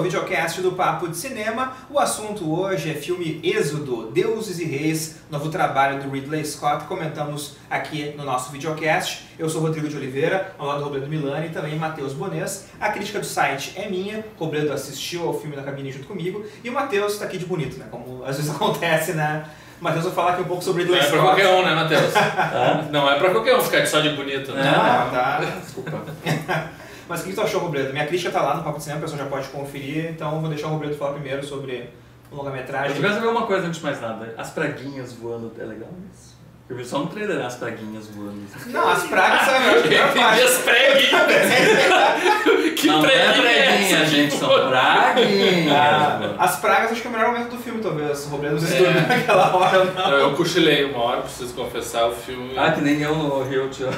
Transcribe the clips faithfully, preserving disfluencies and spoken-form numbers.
videocast do Papo de Cinema. O assunto hoje é filme Êxodo, Deuses e Reis, novo trabalho do Ridley Scott. Comentamos aqui no nosso videocast. Eu sou Rodrigo de Oliveira, ao lado do Robledo Milani e também Matheus Bonês. A crítica do site é minha, o Robledo assistiu ao filme na cabine junto comigo e o Matheus está aqui de bonito, né? Como às vezes acontece, né? Matheus vai falar aqui um pouco sobre Ridley Scott. Não é pra qualquer um, né, Matheus? Não é pra qualquer um ficar só de bonito, né? Não, tá. Desculpa. Mas o que tu achou, Robledo? Minha crítica tá lá no Papo de Cinema, a pessoa já pode conferir, então vou deixar o Robledo falar primeiro sobre o longa-metragem. Eu quero saber uma coisa antes de mais nada. As praguinhas voando é legal isso? Eu vi só no trailer, né, as praguinhas voando. Não, as pragas são a melhor parte. As preguinhas! Que não, preguinha, não é preguinha, gente, são praguinhas. Ah, as pragas acho que é o melhor momento do filme, talvez. O Robledo não se dormiu naquela hora, não. Eu cochilei uma hora, preciso confessar, o filme... Ah, que nem eu no Rio Tio.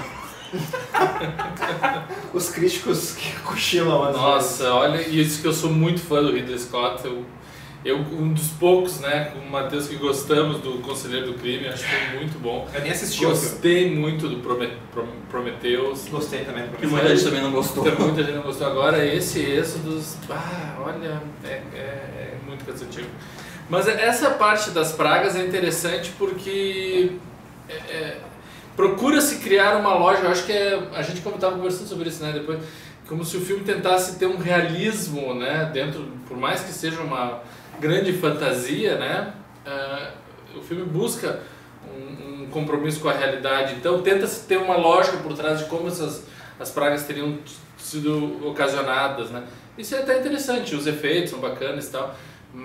Os críticos que cochilam. Assim. Nossa, olha, isso que eu sou muito fã do Ridley Scott. Eu, eu um dos poucos, né, com o Matheus, que gostamos do Conselheiro do Crime, acho que foi muito bom. Eu nem assisti. Gostei muito do Prometheus. Gostei também do Prometheus. E muita gente também não gostou. Muita gente não gostou. Agora, esse Êxodos, ah, olha, é, é, é muito cansativo. Mas essa parte das pragas é interessante porque... É, é, procura-se criar uma loja, eu acho que é, a gente estava conversando sobre isso, né, depois, como se o filme tentasse ter um realismo, né, dentro, por mais que seja uma grande fantasia, né, uh, o filme busca um, um compromisso com a realidade, então tenta-se ter uma lógica por trás de como essas as pragas teriam sido ocasionadas, né, isso é até interessante, os efeitos são bacanas e tal,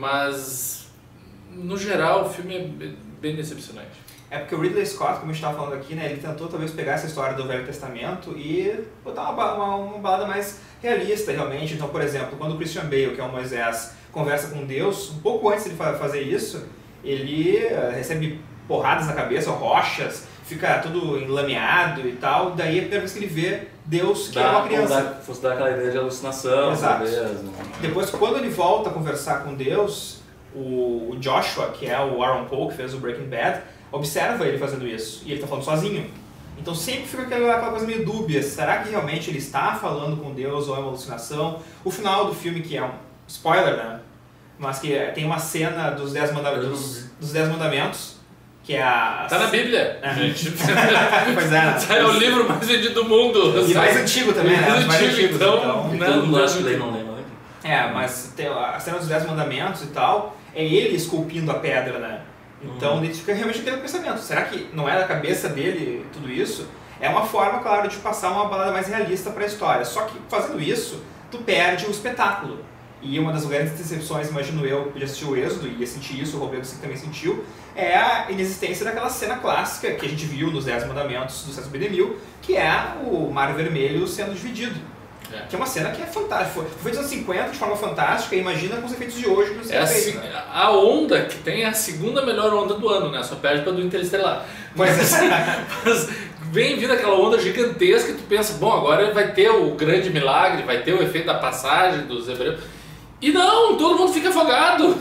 mas no geral o filme é bem decepcionante. É porque o Ridley Scott, como a gente estava falando aqui, né, ele tentou talvez pegar essa história do Velho Testamento e botar uma, uma, uma balada mais realista, realmente. Então, por exemplo, quando o Christian Bale, que é o Moisés, conversa com Deus, um pouco antes de fazer isso, ele uh, recebe porradas na cabeça, rochas, fica tudo enlameado e tal. Daí é a primeira vez que ele vê Deus, que dá, é uma criança. Dá, fosse dar aquela ideia de alucinação. Exato. Mesmo. Depois, quando ele volta a conversar com Deus, o, o Joshua, que é o Aaron Paul, que fez o Breaking Bad, observa ele fazendo isso, e ele está falando sozinho. Então sempre fica aquela, aquela coisa meio dúbia, será que realmente ele está falando com Deus ou é uma alucinação? O final do filme, que é um spoiler, né? Mas que tem uma cena dos Dez Mandamentos, dos, dos Dez Mandamentos, que é a... Tá na Bíblia, é. gente. Pois é. É o livro mais vendido do mundo. E mais antigo também, né? Mais mais antigo, antigos, então... então. E todo mundo acha que lê, não lê, não lê. É, mas tem a cena dos Dez Mandamentos e tal, é ele esculpindo a pedra, né? Então, uhum. Ele fica realmente aquele pensamento, será que não é da cabeça dele tudo isso? É uma forma, claro, de passar uma balada mais realista para a história, só que fazendo isso, tu perde o espetáculo. E uma das grandes decepções, imagino eu, que já assistiu o Êxodo, e ia sentir isso, o Roberto também sentiu, é a inexistência daquela cena clássica que a gente viu nos Dez Mandamentos do César B. DeMille, que é o Mar Vermelho sendo dividido. É. Que é uma cena que é fantástica. Foi feita nos anos cinquenta de forma fantástica, e imagina com os efeitos de hoje que não se é feito, a, né? a onda que tem é a segunda melhor onda do ano, né? Só perde para do Interestelar. Mas, mas vem vindo aquela onda gigantesca e tu pensa, bom, agora vai ter o grande milagre, vai ter o efeito da passagem dos hebreus. E não, todo mundo fica afogado.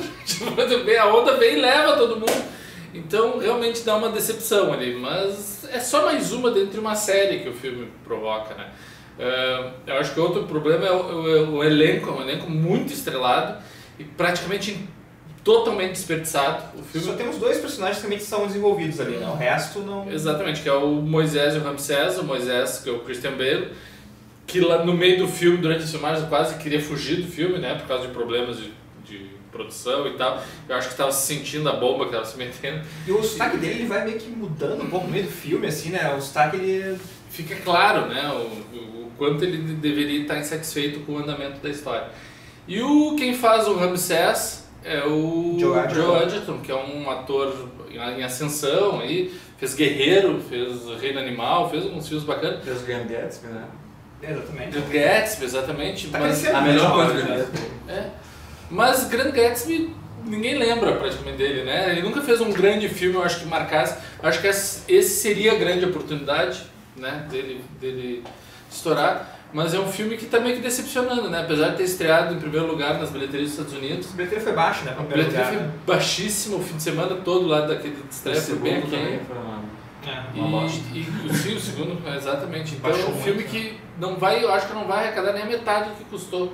A onda vem e leva todo mundo. Então realmente dá uma decepção ali, mas é só mais uma dentro de uma série que o filme provoca, né? Uh, eu acho que outro problema é o, o, o elenco, é um elenco muito estrelado e praticamente totalmente desperdiçado. O filme... Só temos dois personagens que também são desenvolvidos ali, né? O resto não... Exatamente, que é o Moisés e o Ramsés. O Moisés, que é o Christian Bale, que lá no meio do filme, durante as filmagens, quase queria fugir do filme, né? Por causa de problemas de, de produção e tal. Eu acho que estava se sentindo a bomba que estava se metendo. E o sotaque dele ele vai meio que mudando um pouco no meio do filme, assim, né? O sotaque, ele... Fica claro, né? O, o, o quanto ele deveria estar insatisfeito com o andamento da história. E o, quem faz o Ramsés é o Joe Edgerton. Joe Edgerton, que é um ator em ascensão, aí, fez Guerreiro, fez Reino Animal, fez alguns filmes bacanas. Fez o Grand Gatsby, né? Exatamente. O Gatsby, exatamente. Tá mas a melhor coisa do Gatsby. É. Mas Grand Gatsby, ninguém lembra praticamente dele, né? Ele nunca fez um grande filme, eu acho que marcasse. Eu acho que esse seria a grande oportunidade, né, dele, dele estourar. Mas é um filme que está meio que decepcionando, né? Apesar de ter estreado em primeiro lugar nas bilheterias dos Estados Unidos. A bilheteria foi baixa, né? A bilheteria foi baixíssima o fim de semana todo lá daquele estreia. Foi bem aqui. Foi uma, é, uma bosta. E, e, sim, o segundo, exatamente. Então Baixou é um filme muito, que não vai, eu acho que não vai arrecadar nem a metade do que custou.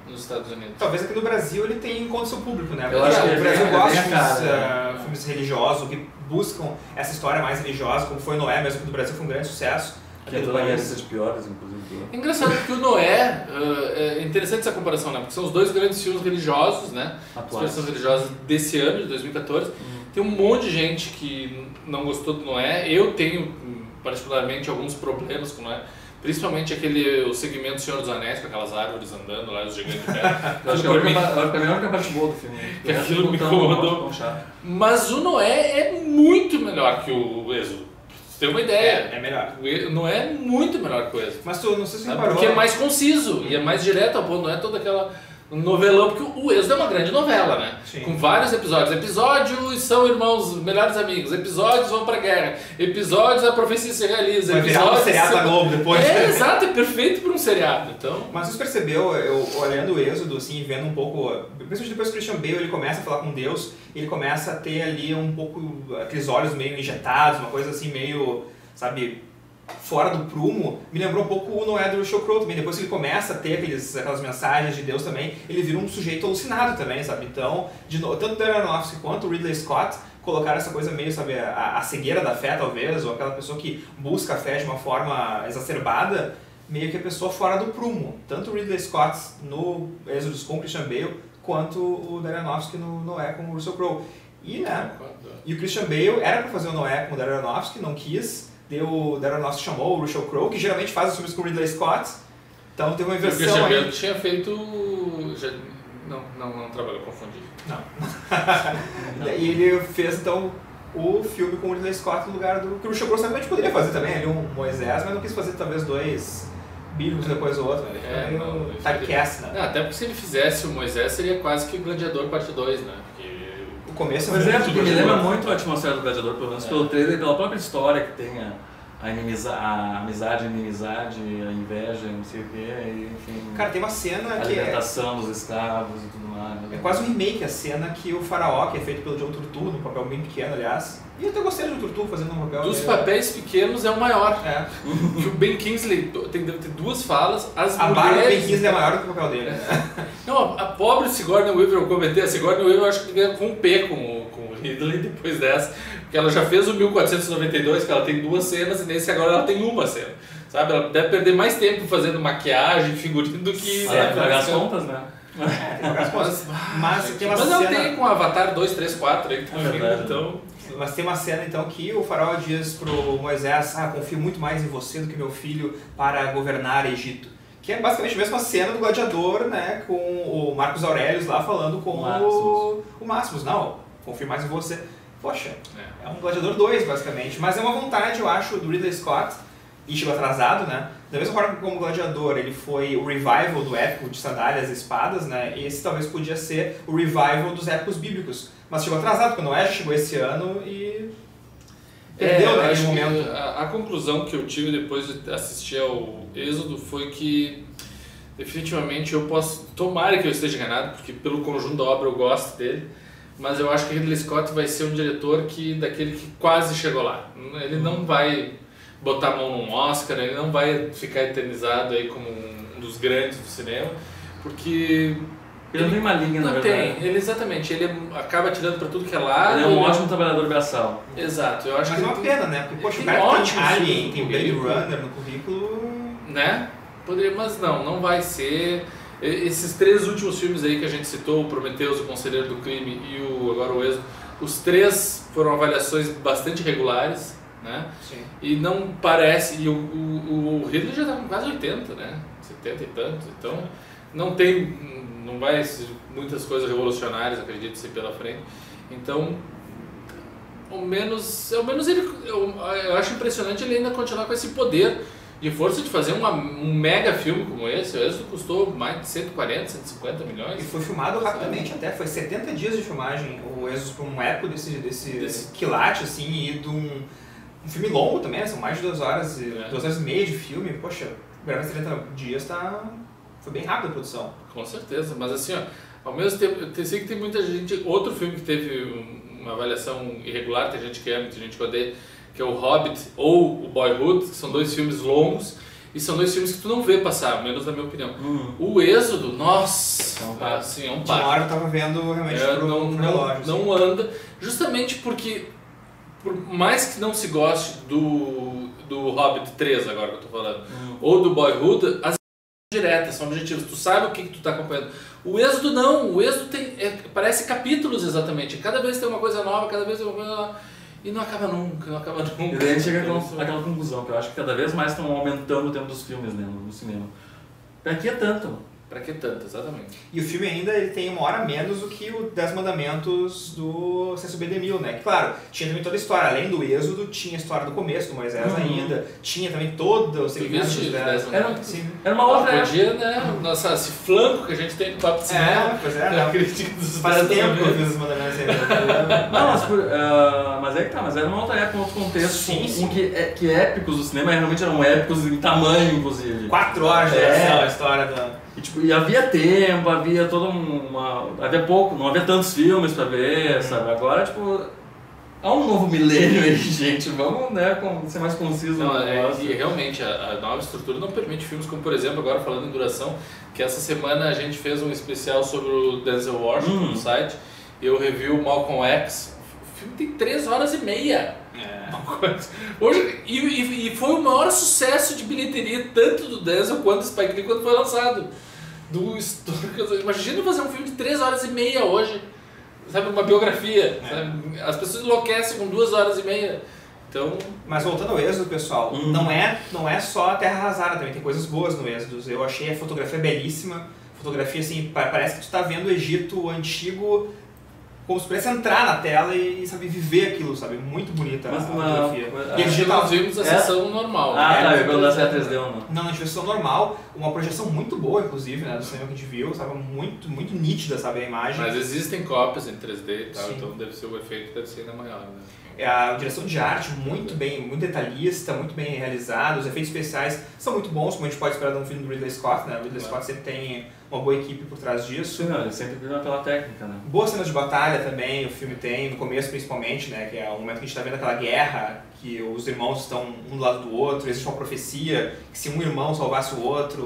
nos Estados Unidos. Talvez aqui no Brasil ele tenha encontro seu público, né? Eu acho que o Brasil é, gosta de é filmes, cara, uh, filmes religiosos, que buscam essa história mais religiosa, como foi Noé, mesmo que no Brasil foi um grande sucesso. Que é toda a lista de piores, inclusive. É engraçado porque o Noé, uh, é interessante essa comparação, né? Porque são os dois grandes filmes religiosos, né? Atuais. As versões religiosas desse ano, de dois mil e quatorze. Uhum. Tem um monte de gente que não gostou do Noé. Eu tenho, particularmente, alguns problemas com o Noé. Principalmente aquele, o segmento Senhor dos Anéis, com aquelas árvores andando lá, os gigantes de pedra. Eu acho que é a melhor parte boa do filme. Que aquilo me incomodou. Mas o Noé é muito melhor que o Êxodo. Você tem uma ideia. É, é melhor. Não é muito melhor que o Êxodo. Mas tu, não sei se reparou. Porque é mais conciso e é mais direto ao ponto, não é toda aquela novelão, porque o Êxodo é uma grande novela, né? Sim. Com vários episódios. Episódios são irmãos, melhores amigos. Episódios vão pra guerra. Episódios a profecia se realiza. Vai virar um seriado da Globo depois. É, exato, é perfeito para um seriado. Então... Mas você percebeu, eu olhando o Êxodo, assim, vendo um pouco, principalmente depois que o Christian Bale ele começa a falar com Deus, ele começa a ter ali um pouco aqueles olhos meio injetados, uma coisa assim meio, sabe, fora do prumo, me lembrou um pouco o Noé do Russell Crowe também. Depois que ele começa a ter aqueles, aquelas mensagens de Deus também, ele vira um sujeito alucinado também, sabe? Então, de novo, tanto o Darren Aronofsky quanto o Ridley Scott colocaram essa coisa meio, sabe, a, a cegueira da fé talvez, ou aquela pessoa que busca a fé de uma forma exacerbada, meio que a pessoa fora do prumo. Tanto o Ridley Scott no Êxodo com o Christian Bale, quanto o Darren Aronofsky no Noé com o Russell Crowe. E, né, e o Christian Bale era para fazer o Noé com o Darren Aronofsky, não quis. Deu, o Darren Aronofsky chamou o Russell Crowe, que geralmente faz os filmes com o Ridley Scott. Então teve uma inversão. O Christian Bale aí. tinha feito... Já... Não, não, não trabalhou, confundi. Não. não. E ele fez então o filme com o Ridley Scott no lugar do que o Russell Crowe certamente poderia fazer também, ali um Moisés, mas não quis fazer talvez dois bíblicos depois do outro. Ele é, meio não, typecast, né? Não, até porque se ele fizesse o Moisés seria quase que o Gladiador parte dois, né? Porque o começo Mas é é, muito porque me lembra muito a atmosfera do Gladiador, pelo menos É. pelo trailer e pela própria história que tem a, a, inimiza, a amizade, a inimizade, a inveja, não sei o que, enfim. Cara, tem uma cena a que é, libertação dos escravos e tudo mais. é quase um remake, a cena que o faraó, que é feito pelo John Turturro, num papel bem pequeno, aliás. E eu até gostei do John Turturro fazendo um papel... dos meio- papéis pequenos é o maior. É. Que o Ben Kingsley tem, deve ter duas falas, as A barba do Ben mulheres... Kingsley é maior do que o papel dele. né? Não, a, a pobre Sigourney Weaver, eu comentei, a Sigourney Weaver eu acho que ganha com um P com, o- com o Ridley depois dessa, porque ela já fez o mil quatrocentos e noventa e dois, que ela tem duas cenas, e nesse agora ela tem uma cena, sabe? Ela deve perder mais tempo fazendo maquiagem, figurino, do que... Ah, é, pagar as fazendo- contas, né? É, tem algumas coisas. Mas tem uma Mas ela cena... tem com Avatar dois, três, quatro aí que tá É vindo, verdade. então... Mas tem uma cena então que o faraó diz pro Moisés: ah, confio muito mais em você do que meu filho para governar Egito. Que é basicamente a mesma cena do Gladiador, né, com o Marcos Aurelius lá falando com O o Maximus. o Maximus. Não, confio mais em você. Poxa, É. é um Gladiador dois basicamente, mas é uma vontade, eu acho, do Ridley Scott, e chegou atrasado, né? Da mesma forma que como Gladiador ele foi o revival do épico de sandálias e espadas, né? Esse talvez podia ser o revival dos épicos bíblicos. Mas chegou atrasado, porque o Noé chegou esse ano e perdeu eu naquele acho que momento. A, a conclusão que eu tive depois de assistir ao Êxodo foi que definitivamente eu posso, tomara que eu esteja enganado, porque pelo conjunto da obra eu gosto dele, mas eu acho que Ridley Scott vai ser um diretor que, daquele que quase chegou lá. Ele não vai botar a mão num Oscar, ele não vai ficar eternizado aí como um dos grandes do cinema, porque Ele não tem uma linha, na não verdade. tem, ele exatamente, ele acaba tirando pra tudo que é lado. Ele é um ótimo trabalhador braçal. Exato, eu acho Mas que é uma ele tem- pena, né? Porque, poxa, o tem cara tem ótimos Alien, filmes tem no Blade currículo. Runner no currículo. né? Poderia, mas não, não vai ser. E- Esses três últimos filmes aí que a gente citou, o Prometheus, o Conselheiro do Crime e o agora o Êxodo, os três foram avaliações bastante regulares, né? Sim. E não parece, e o, o, o Ridley já está com quase oitenta, né? setenta e tantos, então não tem, não vai ser muitas coisas revolucionárias, acredito, assim, pela frente. Então, ao menos, ao menos ele, eu, eu acho impressionante ele ainda continuar com esse poder de força de fazer uma, um mega filme como esse. O Êxodo custou mais de cento e quarenta, cento e cinquenta E milhões. foi filmado rapidamente até, foi setenta dias de filmagem, o Êxodo para um épico desse, desse, Desse- quilate, assim, e de um, um filme longo também, né? São mais de duas horas, e, É. duas horas e meia de filme, poxa, gravar em setenta dias tá, foi bem rápido a produção. Com certeza, mas assim, ó, ao mesmo tempo, eu sei que tem muita gente. Outro filme que teve um- uma avaliação irregular, tem gente que ama, tem gente que odeia, que é o Hobbit ou o Boyhood, que são dois filmes longos e são dois filmes que tu não vê passar, menos na minha opinião. Hum. O Êxodo, nossa horas. É um par. Assim, é um De uma par. hora eu tava vendo realmente É, pro, não, pro não, relógio. assim. não anda, justamente porque, por mais que não se goste do, do Hobbit três, agora que eu tô falando, Hum. ou do Boyhood, as diretas são objetivas, tu sabe o que, que tu tá acompanhando. O Êxodo não, o Êxodo tem, é, parece capítulos exatamente, cada vez tem uma coisa nova, cada vez tem uma coisa nova, e não acaba nunca, não acaba nunca. E daí a gente chega àquela, àquela conclusão, que eu acho que cada vez mais estão aumentando o tempo dos filmes, né, no, no cinema. Pra que é tanto? Pra que tanto, exatamente. E o filme ainda ele tem uma hora menos do que o Dez Mandamentos do Cecil B. DeMille, né? Que, claro, tinha também toda a história. Além do Êxodo, tinha a história do começo, do Moisés Uhum. ainda. Tinha também todo o Tu segmento viste dos os Dez Dez Mandamentos. Mandamentos? Sim. Era uma outra época. Podia, né, nossa, esse flanco que a gente tem no Papo de Cinema, É, pois é. a Não. crítica dos Faz Dez tempo que eu vi Mandamentos. os Mandamentos ainda. Não, mas, por, ah, mas é que tá, mas era uma outra época, um outro contexto, Sim, um, sim. um que, é, que épicos do cinema realmente eram épicos em tamanho, inclusive. Quatro horas de É. duração a história da... E, tipo, e havia tempo, havia toda uma... havia pouco, não havia tantos filmes pra ver, sabe? Agora, tipo, há um novo milênio aí, gente, vamos, né, com, ser mais conciso Não, no é, negócio. e realmente a, a nova estrutura não permite filmes como, por exemplo, agora falando em duração, que essa semana a gente fez um especial sobre o Denzel Washington Hum. no site, eu revi o Malcolm X, o filme tem três horas e meia. É. Hoje, e, e, e foi o maior sucesso de bilheteria, tanto do Denzel quanto do Spike Lee, quando foi lançado. Do, imagina fazer um filme de três horas e meia hoje, sabe, uma biografia, É. sabe? As pessoas enlouquecem com duas horas e meia. Então, Mas voltando ao Êxodo, pessoal, Hum. não, é, não é só a Terra Arrasada, também tem coisas boas no Êxodo. Eu achei a fotografia belíssima, fotografia assim, pa- parece que tu tá vendo o Egito antigo, como se pudesse entrar na tela e, sabe, viver aquilo, sabe? Muito bonita Mas a uma- fotografia. uma- E a ah, nós digital... vimos a É? sessão normal. Ah, né? tá, É, eu vou dar C três D ou não. Não, na versão normal, uma projeção muito boa, inclusive, né, do cinema que a gente viu, sabe? Muito, muito nítida, sabe, a imagem. Mas existem cópias em três D e tal, Sim. então deve ser o efeito deve ser ainda maior, né? É a direção de arte muito bem, muito detalhista, muito bem realizada, os efeitos especiais são muito bons, como a gente pode esperar de um filme do Ridley Scott, né? O Ridley Claro. Scott sempre tem uma boa equipe por trás disso. Sim, não, ele sempre brilha pela técnica, né? Boas cenas de batalha também, o filme tem, no começo principalmente, né? Que é o momento que a gente está vendo aquela guerra, que os irmãos estão um do lado do outro, existe uma profecia que se um irmão salvasse o outro,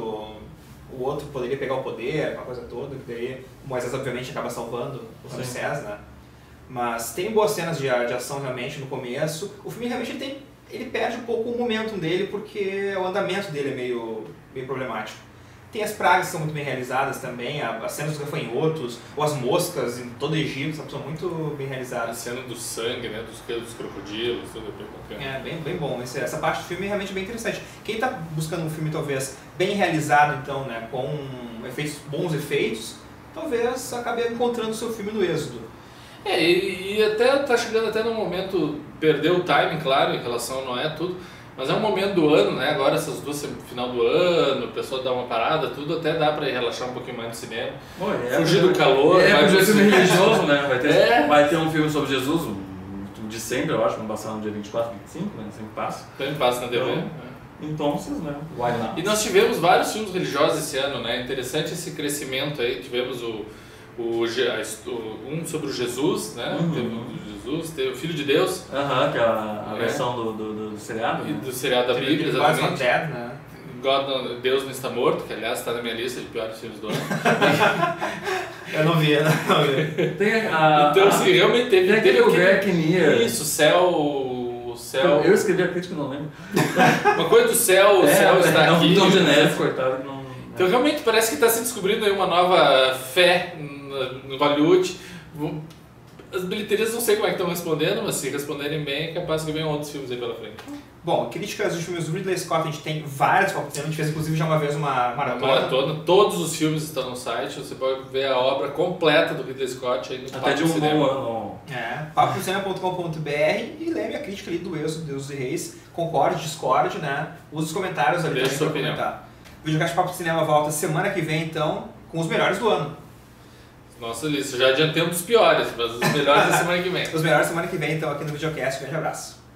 o outro poderia pegar o poder, aquela coisa toda, que daí Moisés obviamente acaba salvando o Sim. Ramsés, né? Mas tem boas cenas de, de ação realmente no começo. O filme realmente ele tem, ele perde um pouco o momentum dele porque o andamento dele é meio, meio problemático. Tem as pragas que são muito bem realizadas também, a- as cenas dos gafanhotos, ou as moscas em todo o Egito, sabe, são muito bem A realizadas. cena do sangue, né? Dos, dos crocodilos, tudo é bem bacana. É, bem, bem bom. Esse- essa parte do filme é realmente bem interessante. Quem está buscando um filme, talvez, bem realizado, então, né, com efeitos, bons efeitos, talvez acabe encontrando o seu filme no Êxodo. É, e, e até tá chegando até no momento, perdeu o timing, claro, em relação ao Noé, tudo, mas é um momento do ano, né? Agora essas duas sem- final do ano, o pessoal dá uma parada, tudo, até dá pra ir relaxar um pouquinho mais no cinema. Bom, é, Fugir do calor, É, vai vai ver um filme se- religioso, né? Vai ter, É. vai ter um filme sobre Jesus, um, de sempre, eu acho, vamos passar no dia vinte e quatro, vinte e cinco, né? Sempre passa. Também passa na T V. Então, né? Então, vocês, né? Why not? E nós tivemos vários filmes religiosos esse ano, né? Interessante esse crescimento aí. Tivemos o, o, Je- a his- o- um sobre o Jesus, né? Uhum. Teve o do Jesus, teve o Filho de Deus Aham, que é a, a É. versão do, do, do, do seriado, e né? do seriado da Teve Bíblia, aquele God's Not exatamente. Dead, né? God não- Deus não está morto, que aliás está na minha lista de piores filmes do ano. Eu não vi, não vi. Tem a... Então, a- assim, realmente teve, tem aquele teve lugar que Near. Isso, céu, o céu. Eu escrevi a crítica e não lembro. Uma coisa do céu, o céu está é um aqui. tão genérico, coitado, que não... Então realmente parece que está se descobrindo aí uma nova fé no no Hollywood. Vão- As bilheterias não sei como é que estão respondendo, mas se responderem bem é capaz que venham outros filmes aí pela frente. Bom, críticas dos filmes do Ridley Scott, a gente tem várias para a gente fez inclusive já uma vez uma maratona. Maratona, todos os filmes estão no site, você pode ver a obra completa do Ridley Scott aí no Até Papo de um Cinema. bom ano. É, papo cinema ponto com ponto b r e leia a crítica ali do Êxodo, Deus e Reis. Concorde, discorde, né? Use os comentários ali Deixa também sua pra opinião. comentar. O Videocast Papo Cinema volta semana que vem, então, com os melhores do ano. Nossa lista, já adiantei um dos piores, mas os melhores da semana que vem. Os melhores semana que vem, então, aqui no Videocast. Grande abraço.